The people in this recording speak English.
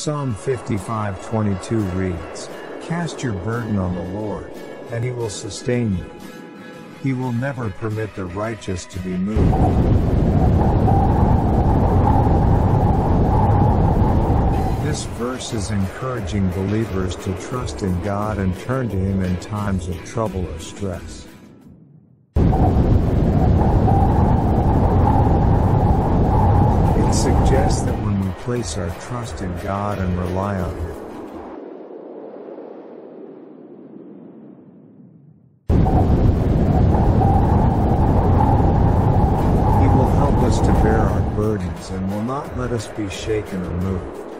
Psalm 55:22 reads, "Cast your burden on the Lord, and He will sustain you. He will never permit the righteous to be moved." This verse is encouraging believers to trust in God and turn to Him in times of trouble or stress. It suggests that when we place our trust in God and rely on Him, He will help us to bear our burdens and will not let us be shaken or moved.